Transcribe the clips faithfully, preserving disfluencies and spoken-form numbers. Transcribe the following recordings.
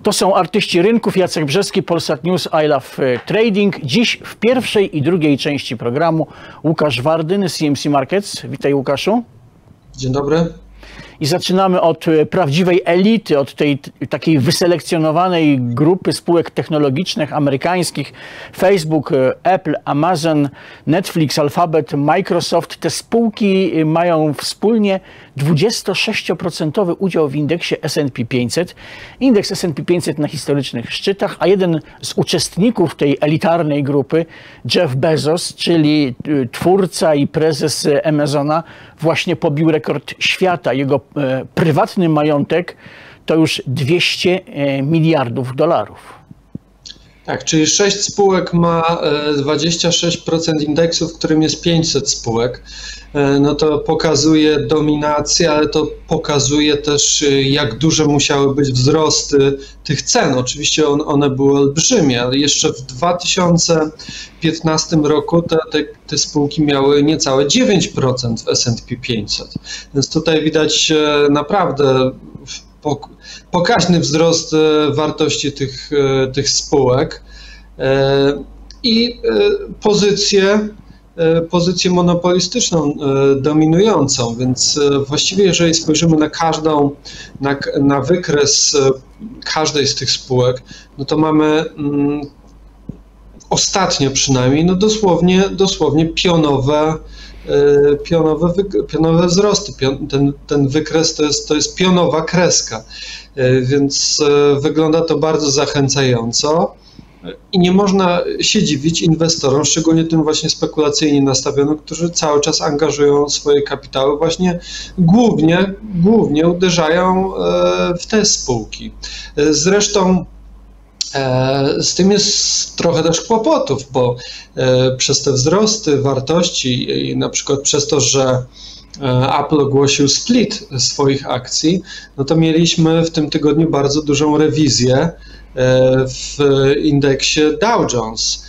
To są artyści rynków. Jacek Brzeski, Polsat News, I Love Trading. Dziś w pierwszej i drugiej części programu Łukasz Wardyn z C M C Markets. Witaj, Łukaszu. Dzień dobry. I zaczynamy od prawdziwej elity, od tej takiej wyselekcjonowanej grupy spółek technologicznych amerykańskich. Facebook, Apple, Amazon, Netflix, Alphabet, Microsoft. Te spółki mają wspólnie dwudziestosześcioprocentowy udział w indeksie S and P pięćset. Indeks S and P pięćset na historycznych szczytach, a jeden z uczestników tej elitarnej grupy, Jeff Bezos, czyli twórca i prezes Amazona, właśnie pobił rekord świata. Jego e, prywatny majątek to już dwieście miliardów dolarów. Tak, czyli sześć spółek ma dwadzieścia sześć procent indeksu, w którym jest pięćset spółek. No to pokazuje dominację, ale to pokazuje też, jak duże musiały być wzrosty tych cen. Oczywiście on, one były olbrzymie, ale jeszcze w dwa tysiące piętnastym roku te, te, te spółki miały niecałe dziewięć procent w S and P pięćset. Więc tutaj widać naprawdę pokaźny wzrost wartości tych, tych spółek i pozycję, pozycję monopolistyczną, dominującą, więc właściwie jeżeli spojrzymy na każdą, na, na wykres każdej z tych spółek, no to mamy ostatnio przynajmniej, no dosłownie, dosłownie pionowe Pionowe, pionowe wzrosty. Ten, ten wykres to jest, to jest pionowa kreska, więc wygląda to bardzo zachęcająco i nie można się dziwić inwestorom, szczególnie tym właśnie spekulacyjnie nastawionym, którzy cały czas angażują swoje kapitały, właśnie głównie, głównie uderzają w te spółki. Zresztą z tym jest trochę też kłopotów, bo przez te wzrosty wartości i na przykład przez to, że Apple ogłosił split swoich akcji, no to mieliśmy w tym tygodniu bardzo dużą rewizję w indeksie Dow Jones.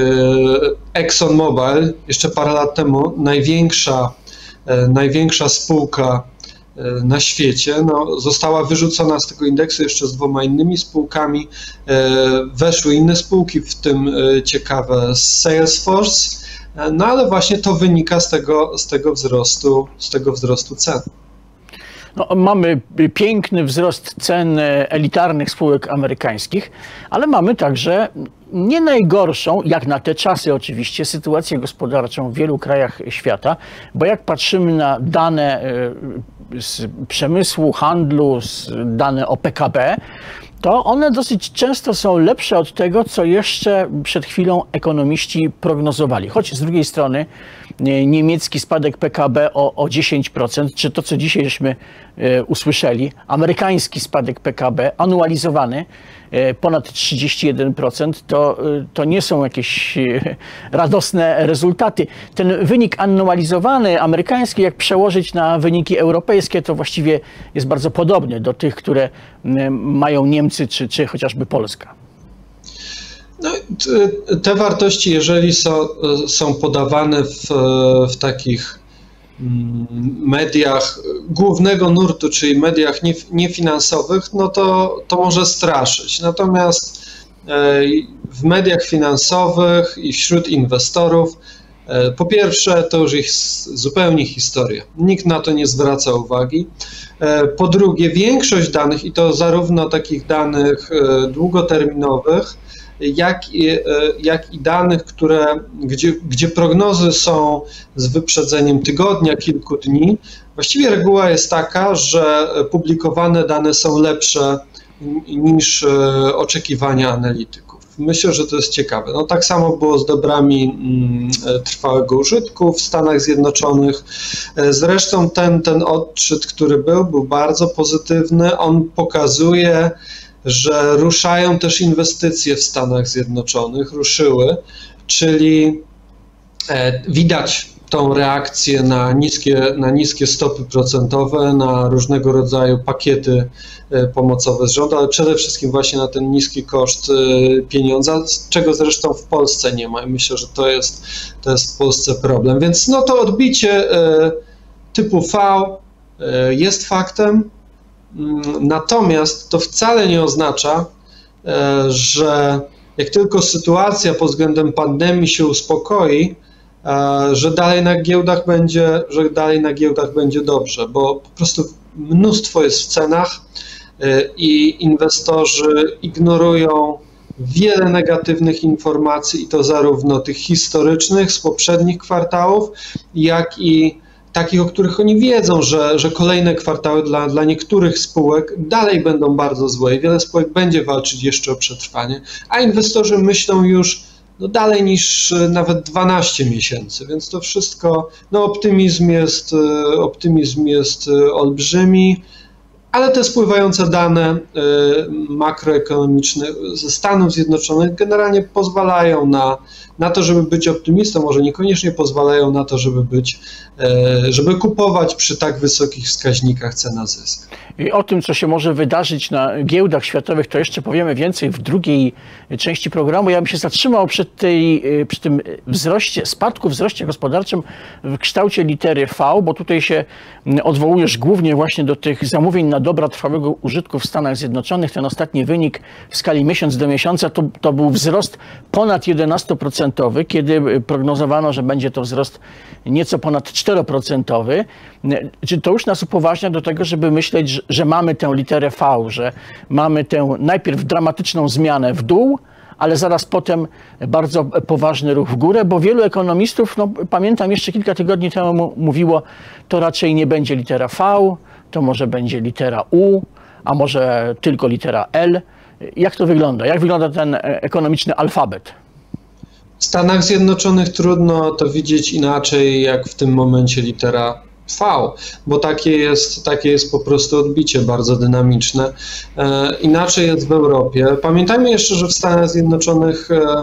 ExxonMobil jeszcze parę lat temu największa, największa spółka na świecie, no, została wyrzucona z tego indeksu jeszcze z dwoma innymi spółkami. Weszły inne spółki, w tym ciekawe Salesforce, no ale właśnie to wynika z tego, z tego wzrostu, z tego wzrostu cen. No, mamy piękny wzrost cen elitarnych spółek amerykańskich, ale mamy także nie najgorszą, jak na te czasy oczywiście, sytuację gospodarczą w wielu krajach świata, bo jak patrzymy na dane z przemysłu, handlu, z dane o P K B, to one dosyć często są lepsze od tego, co jeszcze przed chwilą ekonomiści prognozowali. Choć z drugiej strony niemiecki spadek P K B o, o dziesięć procent, czy to, co dzisiaj żeśmy e, usłyszeli, amerykański spadek P K B anualizowany e, ponad trzydzieści jeden procent, to, e, to nie są jakieś e, radosne rezultaty. Ten wynik anualizowany amerykański, jak przełożyć na wyniki europejskie, to właściwie jest bardzo podobny do tych, które e, mają Niemcy czy, czy chociażby Polska. No, te wartości, jeżeli są, są podawane w, w takich mediach głównego nurtu, czyli mediach niefinansowych, no to, to może straszyć. Natomiast w mediach finansowych i wśród inwestorów, po pierwsze, to już ich zupełnie historia. Nikt na to nie zwraca uwagi. Po drugie, większość danych, i to zarówno takich danych długoterminowych, Jak i, jak i danych, które, gdzie, gdzie prognozy są z wyprzedzeniem tygodnia, kilku dni. Właściwie reguła jest taka, że publikowane dane są lepsze niż oczekiwania analityków. Myślę, że to jest ciekawe. No, tak samo było z dobrami trwałego użytku w Stanach Zjednoczonych. Zresztą ten, ten odczyt, który był, był bardzo pozytywny. On pokazuje, że ruszają też inwestycje w Stanach Zjednoczonych, ruszyły, czyli widać tą reakcję na niskie, na niskie stopy procentowe, na różnego rodzaju pakiety pomocowe z rządu, ale przede wszystkim właśnie na ten niski koszt pieniądza, czego zresztą w Polsce nie ma i myślę, że to jest, to jest w Polsce problem. Więc no to odbicie typu V jest faktem, natomiast to wcale nie oznacza, że jak tylko sytuacja pod względem pandemii się uspokoi, że dalej na giełdach będzie, że dalej na giełdach będzie dobrze, bo po prostu mnóstwo jest w cenach i inwestorzy ignorują wiele negatywnych informacji i to zarówno tych historycznych z poprzednich kwartałów, jak i takich, o których oni wiedzą, że, że kolejne kwartały dla, dla niektórych spółek dalej będą bardzo złe i wiele spółek będzie walczyć jeszcze o przetrwanie, a inwestorzy myślą już no dalej niż nawet dwanaście miesięcy, więc to wszystko, no optymizm jest, optymizm jest olbrzymi, ale te spływające dane makroekonomiczne ze Stanów Zjednoczonych generalnie pozwalają na, na to, żeby być optymistą, może niekoniecznie pozwalają na to, żeby być, żeby kupować przy tak wysokich wskaźnikach cena zysk. I o tym, co się może wydarzyć na giełdach światowych, to jeszcze powiemy więcej w drugiej części programu. Ja bym się zatrzymał przy, tej, przy tym wzroście, spadku, wzroście gospodarczym w kształcie litery V, bo tutaj się odwołujesz głównie właśnie do tych zamówień na dobra trwałego użytku w Stanach Zjednoczonych. Ten ostatni wynik w skali miesiąc do miesiąca to, to był wzrost ponad jedenaście procent, kiedy prognozowano, że będzie to wzrost nieco ponad cztery procent. Czy to już nas upoważnia do tego, żeby myśleć, że, że mamy tę literę V, że mamy tę najpierw dramatyczną zmianę w dół, ale zaraz potem bardzo poważny ruch w górę, bo wielu ekonomistów, no, pamiętam jeszcze kilka tygodni temu mówiło, to raczej nie będzie litera V, to może będzie litera U, a może tylko litera L. Jak to wygląda? Jak wygląda ten ekonomiczny alfabet? W Stanach Zjednoczonych trudno to widzieć inaczej jak w tym momencie litera V, bo takie jest, takie jest po prostu odbicie bardzo dynamiczne. E, inaczej jest w Europie. Pamiętajmy jeszcze, że w Stanach Zjednoczonych e,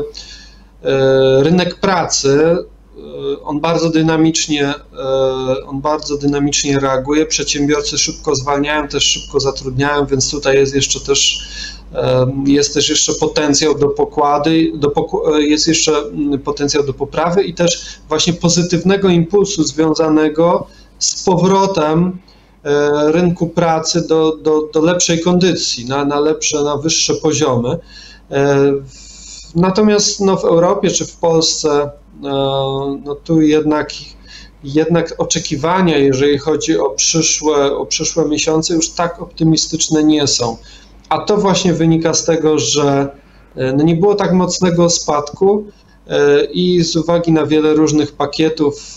e, rynek pracy, e, on bardzo dynamicznie, e, on bardzo dynamicznie reaguje, przedsiębiorcy szybko zwalniają, też szybko zatrudniają, więc tutaj jest jeszcze też Jest też jeszcze potencjał do pokłady, do poku- jest jeszcze potencjał do poprawy i też właśnie pozytywnego impulsu związanego z powrotem rynku pracy do, do, do lepszej kondycji, na, na lepsze, na wyższe poziomy. Natomiast no, w Europie czy w Polsce no, tu jednak, jednak oczekiwania, jeżeli chodzi o przyszłe, o przyszłe miesiące, już tak optymistyczne nie są. A to właśnie wynika z tego, że no nie było tak mocnego spadku i z uwagi na wiele różnych pakietów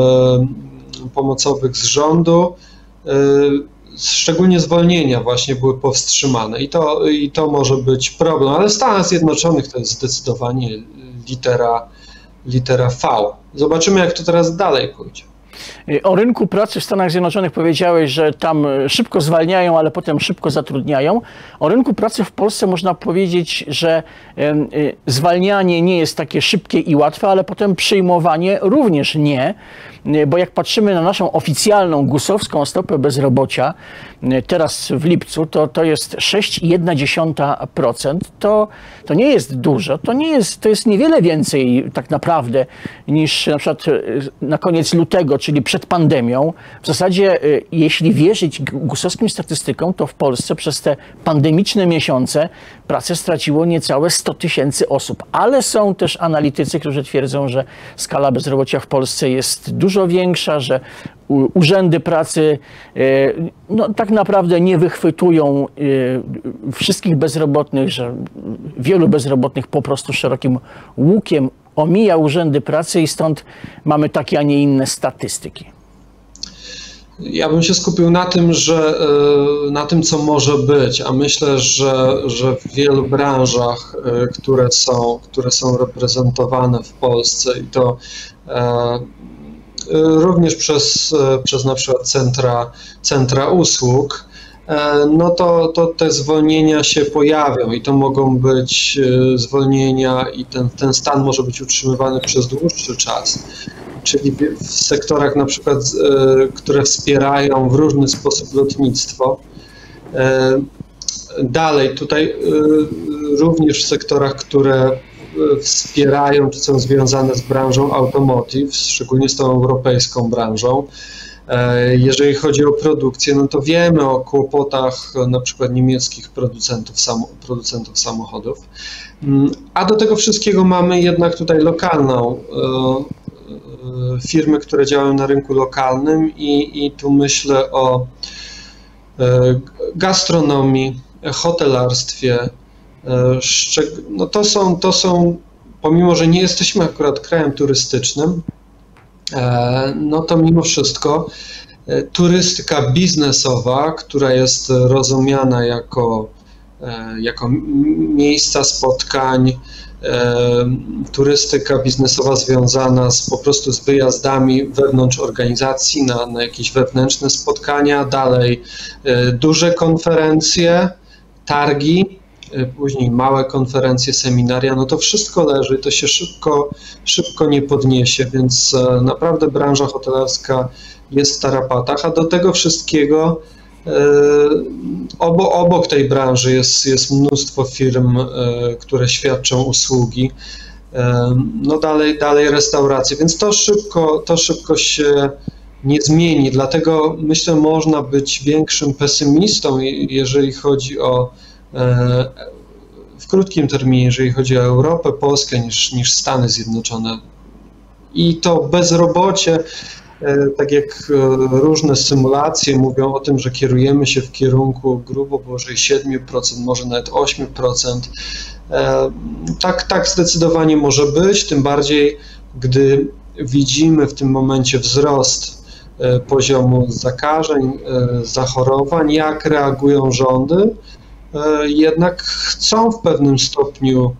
pomocowych z rządu, szczególnie zwolnienia właśnie były powstrzymane i to, i to może być problem, ale w Stanach Zjednoczonych to jest zdecydowanie litera, litera V. Zobaczymy, jak to teraz dalej pójdzie. O rynku pracy w Stanach Zjednoczonych powiedziałeś, że tam szybko zwalniają, ale potem szybko zatrudniają. O rynku pracy w Polsce można powiedzieć, że zwalnianie nie jest takie szybkie i łatwe, ale potem przyjmowanie również nie, bo jak patrzymy na naszą oficjalną gusowską stopę bezrobocia, teraz w lipcu, to, to jest sześć i jedna dziesiąta procent. To, to nie jest dużo, to, nie jest, to jest niewiele więcej tak naprawdę niż na przykład na koniec lutego, czyli przed pandemią. W zasadzie, jeśli wierzyć gusowskim statystykom, to w Polsce przez te pandemiczne miesiące pracę straciło niecałe sto tysięcy osób. Ale są też analitycy, którzy twierdzą, że skala bezrobocia w Polsce jest dużo większa, że urzędy pracy no, tak naprawdę nie wychwytują wszystkich bezrobotnych, że wielu bezrobotnych po prostu szerokim łukiem omija urzędy pracy i stąd mamy takie, a nie inne statystyki. Ja bym się skupił na tym, że na tym, co może być, a myślę, że, że w wielu branżach, które są, które są reprezentowane w Polsce i to również przez, przez na przykład centra, centra usług, no to, to te zwolnienia się pojawią i to mogą być zwolnienia i ten, ten stan może być utrzymywany przez dłuższy czas. Czyli w sektorach na przykład, które wspierają w różny sposób lotnictwo. Dalej, tutaj również w sektorach, które wspierają czy są związane z branżą automotive, szczególnie z tą europejską branżą. Jeżeli chodzi o produkcję, no to wiemy o kłopotach na przykład niemieckich producentów, samo, producentów samochodów, a do tego wszystkiego mamy jednak tutaj lokalną firmy, które działają na rynku lokalnym i, i tu myślę o gastronomii, hotelarstwie. No to są, to są, pomimo że nie jesteśmy akurat krajem turystycznym, no to mimo wszystko turystyka biznesowa, która jest rozumiana jako, jako miejsca spotkań, turystyka biznesowa związana z, po prostu z wyjazdami wewnątrz organizacji na, na jakieś wewnętrzne spotkania, dalej duże konferencje, targi, później małe konferencje, seminaria, no to wszystko leży, to się szybko, szybko nie podniesie, więc naprawdę branża hotelarska jest w tarapatach, a do tego wszystkiego obok, obok tej branży jest, jest mnóstwo firm, które świadczą usługi, no dalej, dalej restauracje, więc to szybko, to szybko się nie zmieni, dlatego myślę, można być większym pesymistą, jeżeli chodzi o w krótkim terminie, jeżeli chodzi o Europę, Polskę, niż, niż Stany Zjednoczone. I to bezrobocie, tak jak różne symulacje mówią o tym, że kierujemy się w kierunku grubo powyżej siedem procent, może nawet osiem procent. Tak, tak zdecydowanie może być, tym bardziej, gdy widzimy w tym momencie wzrost poziomu zakażeń, zachorowań, jak reagują rządy, jednak chcą w pewnym stopniu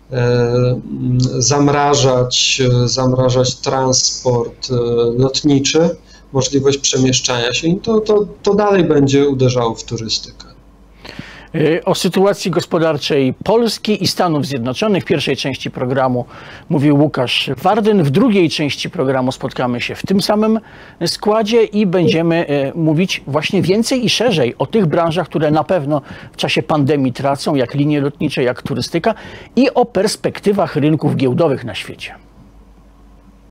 zamrażać, zamrażać transport lotniczy, możliwość przemieszczania się i to, to, to dalej będzie uderzało w turystykę. O sytuacji gospodarczej Polski i Stanów Zjednoczonych w pierwszej części programu mówił Łukasz Wardyn. W drugiej części programu spotkamy się w tym samym składzie i będziemy mówić właśnie więcej i szerzej o tych branżach, które na pewno w czasie pandemii tracą, jak linie lotnicze, jak turystyka, i o perspektywach rynków giełdowych na świecie.